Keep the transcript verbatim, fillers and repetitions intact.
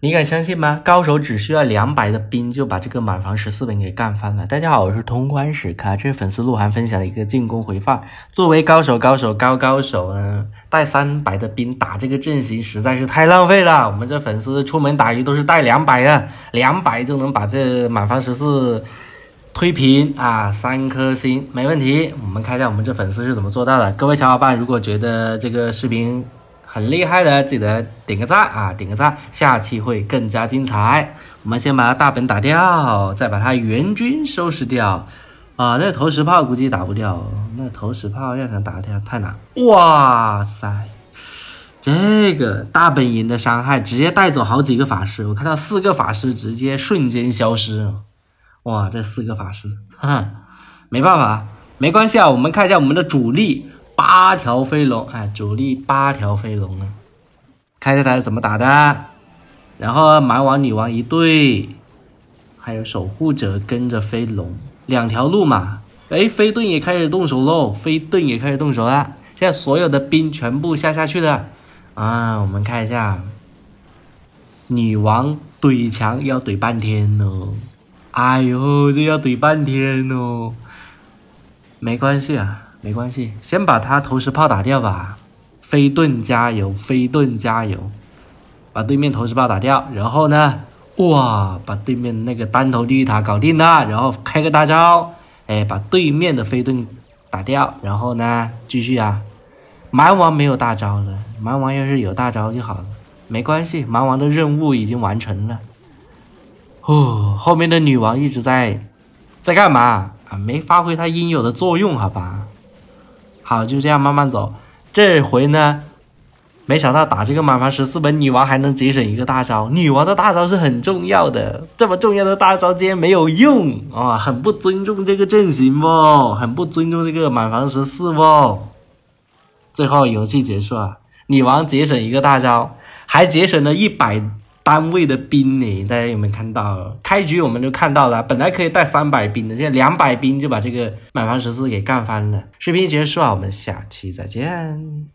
你敢相信吗？高手只需要两百的兵就把这个满房十四本给干翻了。大家好，我是通关时刻，这是粉丝鹿晗分享的一个进攻回放。作为高手高手高高手呢，带三百的兵打这个阵型实在是太浪费了。我们这粉丝出门打鱼都是带两百的，两百就能把这满房十四推平啊，三颗星没问题。我们看一下我们这粉丝是怎么做到的。各位小伙伴，如果觉得这个视频很厉害的，记得点个赞啊，点个赞，下期会更加精彩。我们先把它大本打掉，再把它援军收拾掉啊。那投石炮估计打不掉，那投石炮要想打掉太难。哇塞，这个大本营的伤害直接带走好几个法师，我看到四个法师直接瞬间消失。哇，这四个法师，哈哈，没办法，没关系啊。我们看一下我们的主力。八条飞龙，哎，主力八条飞龙呢，看一下他是怎么打的。然后蛮王女王一对，还有守护者跟着飞龙，两条路嘛。哎，飞盾也开始动手喽，飞盾也开始动手了。现在所有的兵全部下下去了啊！我们看一下，女王怼墙要怼半天哦，哎呦，这要怼半天哦，没关系啊。没关系，先把他投石炮打掉吧。飞盾加油，飞盾加油，把对面投石炮打掉。然后呢，哇，把对面那个单头地狱塔搞定了。然后开个大招，哎，把对面的飞盾打掉。然后呢，继续啊。蛮王没有大招了，蛮王要是有大招就好了。没关系，蛮王的任务已经完成了。哦，后面的女王一直在在干嘛啊？没发挥她应有的作用，好吧。好，就这样慢慢走。这回呢，没想到打这个满房十四本，女王还能节省一个大招。女王的大招是很重要的，这么重要的大招竟然没有用啊，很不尊重这个阵型哦，很不尊重这个满房十四哦。最后游戏结束啊，女王节省一个大招，还节省了一百单位的兵呢，大家有没有看到？开局我们就看到了，本来可以带三百兵的，现在两百兵就把这个满房十四给干翻了。视频结束啊，我们下期再见。